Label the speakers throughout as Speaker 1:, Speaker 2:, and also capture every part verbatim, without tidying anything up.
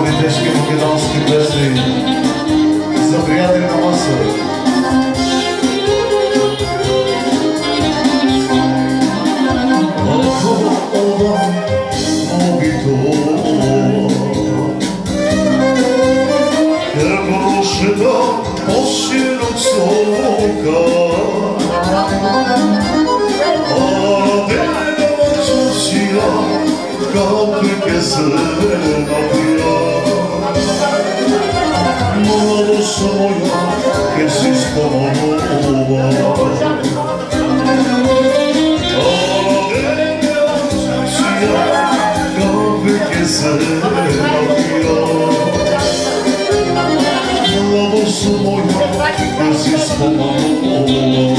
Speaker 1: Ovi teški makedonski pesmi za prijatelj na masu. Ako ova mogi to jer prošle da poširog soka a delova čušija kaplike se napija mladost moja ke si spomenula se napija mladost moja ke si spomenula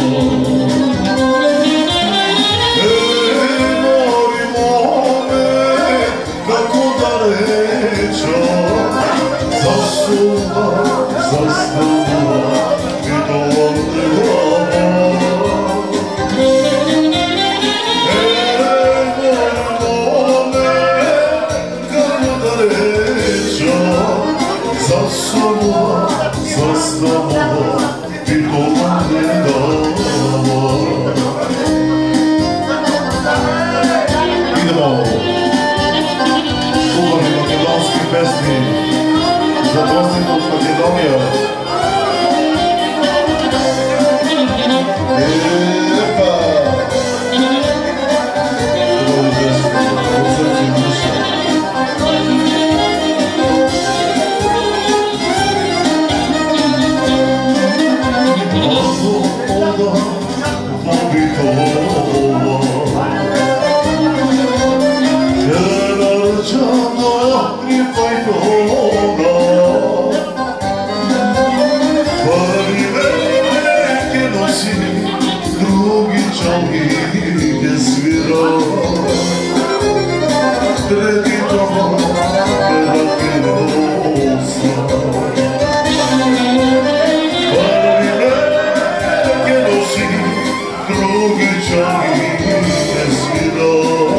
Speaker 1: Zasnula, zasnula i dovoljne glava Evo me, kako da rećam Zasnula, zasnula i dovoljne glava Idemo Čuvani makedonski pesmi za dostinu od Makedonija. Epa! Ovo je desno, u srci duša. Ako oda vobi tova jer narčano pripaj toga drugi čalike svira treti tamo velike nosa prvi velike nosi drugi čalike svira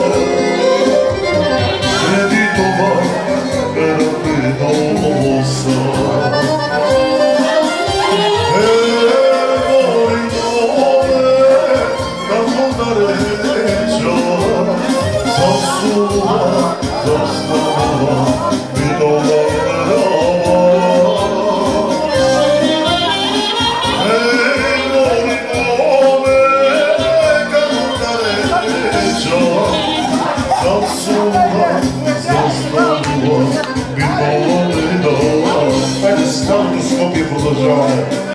Speaker 1: treti tamo velike nosa Zasnula, zasnula i dovoljne glava Ej, volimo me, kako da rećam Zasnula, zasnula i dovoljne glava Ajde, stavno Skopje podržavamo